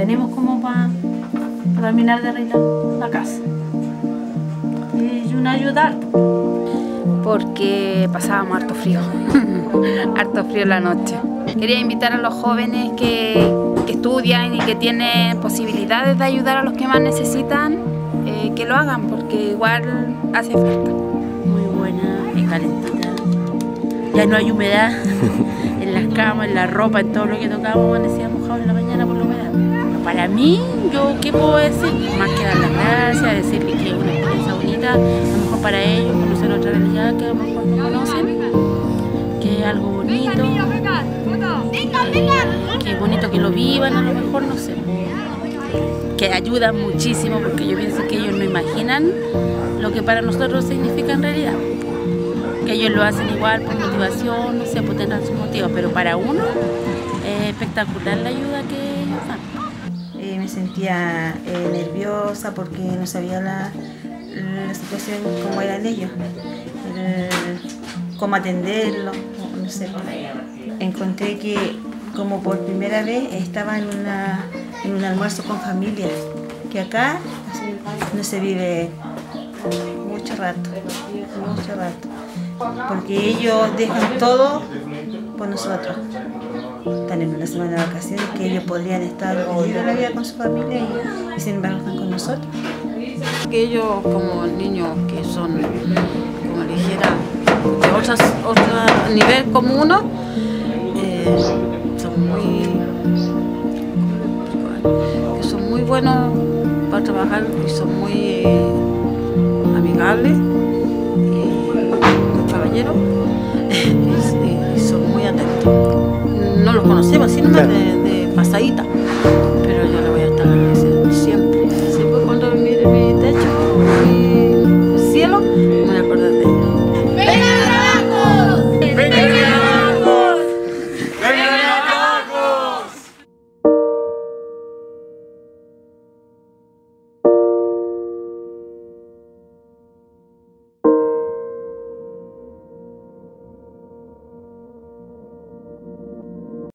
tenemos como para terminar de arreglar la casa. Y una ayudar. Porque pasábamos harto frío, harto frío en la noche. Quería invitar a los jóvenes que estudian y que tienen posibilidades de ayudar a los que más necesitan, que lo hagan, porque igual hace falta. Muy buena, es calentita. Ya no hay humedad en las camas, en la ropa, en todo lo que tocamos, amanecía mojado en la mañana por la humedad. Pero para mí, yo qué puedo decir, más que dar las gracias, decirle que es una experiencia bonita, a lo mejor para ellos, conocer otra realidad que a lo mejor no conocen, que es algo bonito, que es bonito que lo vivan, a lo mejor, no sé, que ayuda muchísimo, porque yo pienso que ellos no imaginan lo que para nosotros significa en realidad. Que ellos lo hacen igual por motivación, no sé, por tener sus motivos, pero para uno es espectacular la ayuda que ellos dan. Me sentía nerviosa porque no sabía la situación, cómo eran ellos, cómo atenderlos, no sé. Encontré que como por primera vez estaba en un almuerzo con familia, que acá no se vive mucho rato, porque ellos dejan todo por nosotros. Están en una semana de vacaciones que ellos podrían estar viviendo la vida con su familia y sin embargo están con nosotros. Que ellos, como niños que son, como le dijera, de otro nivel como uno, son muy buenos para trabajar y son muy amigables y caballeros y son muy atentos. No los conocemos, así nomás de pasadita.